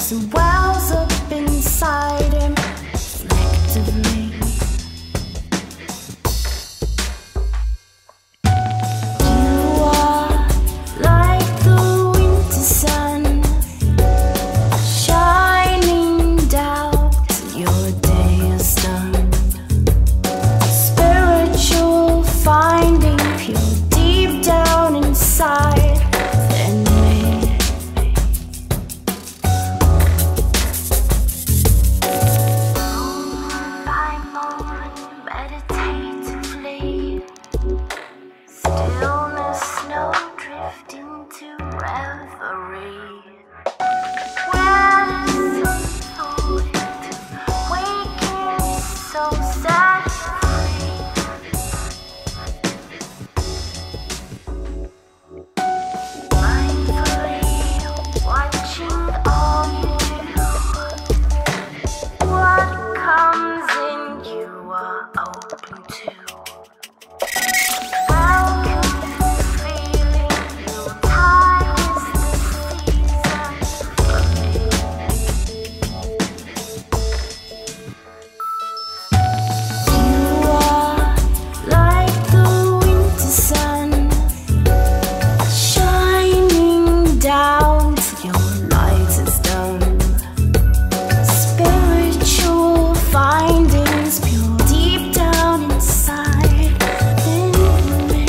some wells up inside him, selectively. You are like the winter sun, shining down till your day is done. Spiritual finding, pure deep down inside. Then meditatively, stillness, no drifting to reverie. Where waking so sad free. Mindfully watching all you do. What comes in you are open to. Welcome this feeling, your time is the season for me. You are like the winter sun, shining down till your light is done. Spiritual findings, pure deep down inside. Then me.